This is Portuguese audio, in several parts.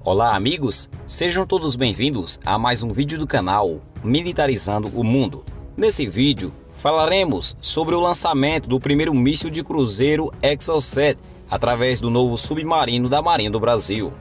Olá amigos, sejam todos bem-vindos a mais um vídeo do canal Militarizando o Mundo. Nesse vídeo falaremos sobre o lançamento do primeiro míssil de cruzeiro Exocet através do novo submarino da Marinha do Brasil.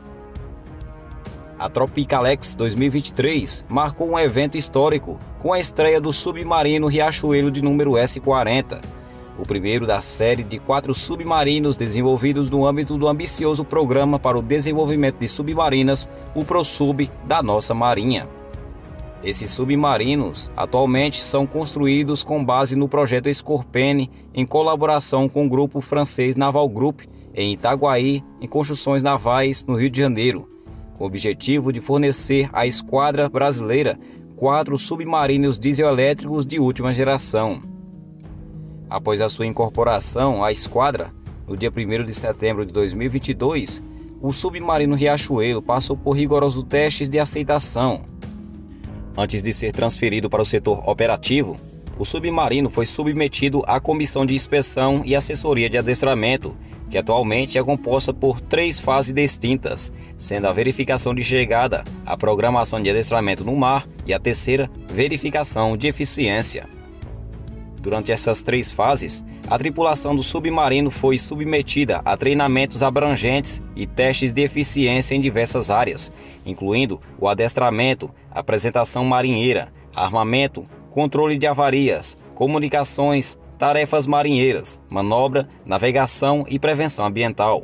A Tropicalex 2023 marcou um evento histórico com a estreia do submarino Riachuelo de número S-40, o primeiro da série de 4 submarinos desenvolvidos no âmbito do ambicioso Programa para o Desenvolvimento de Submarinas, o ProSub, da nossa Marinha. Esses submarinos atualmente são construídos com base no projeto Scorpene, em colaboração com o grupo francês Naval Group, em Itaguaí, em construções navais no Rio de Janeiro, com o objetivo de fornecer à esquadra brasileira 4 submarinos dieselétricos de última geração. Após a sua incorporação à esquadra, no dia 1º de setembro de 2022, o submarino Riachuelo passou por rigorosos testes de aceitação. Antes de ser transferido para o setor operativo, o submarino foi submetido à Comissão de Inspeção e Assessoria de Adestramento, que atualmente é composta por 3 fases distintas, sendo a verificação de chegada, a programação de adestramento no mar e a terceira, verificação de eficiência. Durante essas 3 fases, a tripulação do submarino foi submetida a treinamentos abrangentes e testes de eficiência em diversas áreas, incluindo o adestramento, apresentação marinheira, armamento, controle de avarias, comunicações, tarefas marinheiras, manobra, navegação e prevenção ambiental.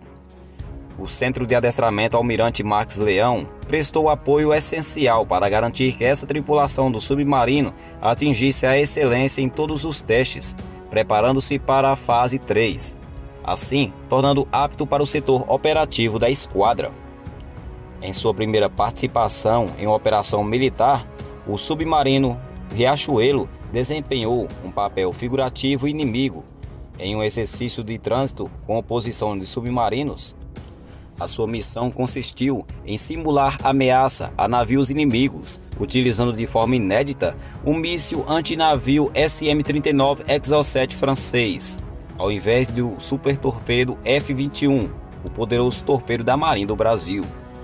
O Centro de Adestramento Almirante Marques Leão prestou apoio essencial para garantir que essa tripulação do submarino atingisse a excelência em todos os testes, preparando-se para a fase 3, assim tornando apto para o setor operativo da esquadra. Em sua primeira participação em uma operação militar, o submarino Riachuelo desempenhou um papel figurativo inimigo em um exercício de trânsito com oposição de submarinos. A sua missão consistiu em simular ameaça a navios inimigos, utilizando de forma inédita um míssil antinavio SM-39 Exocet francês, ao invés do supertorpedo F-21, o poderoso torpedo da Marinha do Brasil.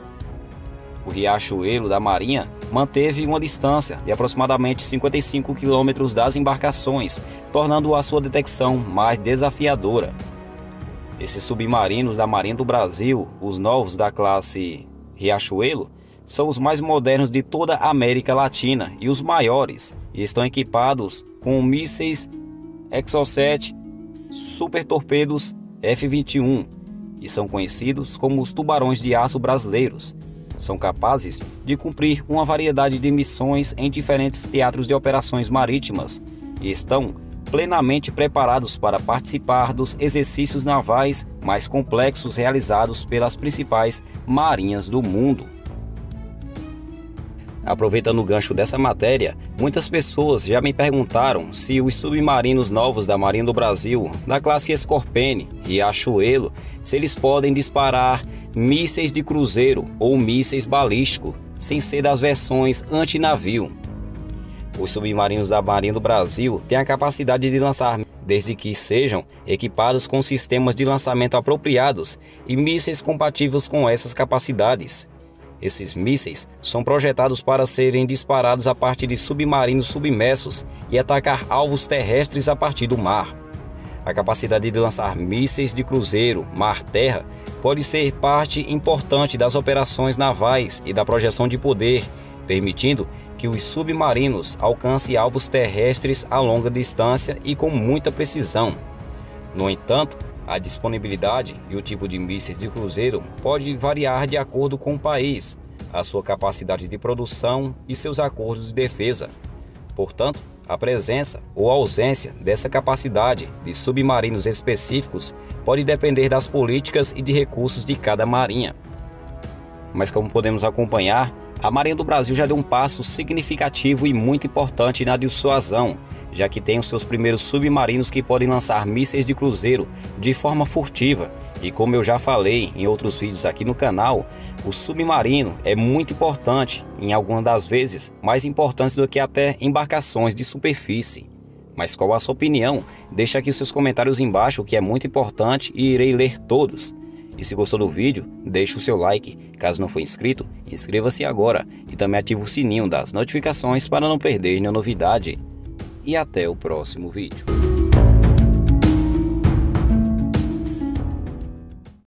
O Riachuelo da Marinha manteve uma distância de aproximadamente 55 km das embarcações, tornando a sua detecção mais desafiadora. Esses submarinos da Marinha do Brasil, os novos da classe Riachuelo, são os mais modernos de toda a América Latina e os maiores, e estão equipados com mísseis Exocet, supertorpedos F-21, e são conhecidos como os tubarões de aço brasileiros. São capazes de cumprir uma variedade de missões em diferentes teatros de operações marítimas e estão plenamente preparados para participar dos exercícios navais mais complexos realizados pelas principais marinhas do mundo. Aproveitando o gancho dessa matéria, muitas pessoas já me perguntaram se os submarinos novos da Marinha do Brasil, da classe Scorpene, Riachuelo, se eles podem disparar mísseis de cruzeiro ou mísseis balísticos, sem ser das versões antinavio. Os submarinos da Marinha do Brasil têm a capacidade de lançar, desde que sejam equipados com sistemas de lançamento apropriados e mísseis compatíveis com essas capacidades. Esses mísseis são projetados para serem disparados a partir de submarinos submersos e atacar alvos terrestres a partir do mar. A capacidade de lançar mísseis de cruzeiro, mar-terra, pode ser parte importante das operações navais e da projeção de poder, permitindo que os submarinos alcancem alvos terrestres a longa distância e com muita precisão. No entanto, a disponibilidade e o tipo de mísseis de cruzeiro pode variar de acordo com o país, a sua capacidade de produção e seus acordos de defesa. Portanto, a presença ou ausência dessa capacidade de submarinos específicos pode depender das políticas e de recursos de cada marinha. Mas como podemos acompanhar, a Marinha do Brasil já deu um passo significativo e muito importante na dissuasão, já que tem os seus primeiros submarinos que podem lançar mísseis de cruzeiro de forma furtiva. E como eu já falei em outros vídeos aqui no canal, o submarino é muito importante, em algumas das vezes mais importantes do que até embarcações de superfície. Mas qual a sua opinião? Deixa aqui seus comentários embaixo, que é muito importante, e irei ler todos. E se gostou do vídeo, deixe o seu like. Caso não for inscrito, inscreva-se agora e também ative o sininho das notificações para não perder nenhuma novidade. E até o próximo vídeo.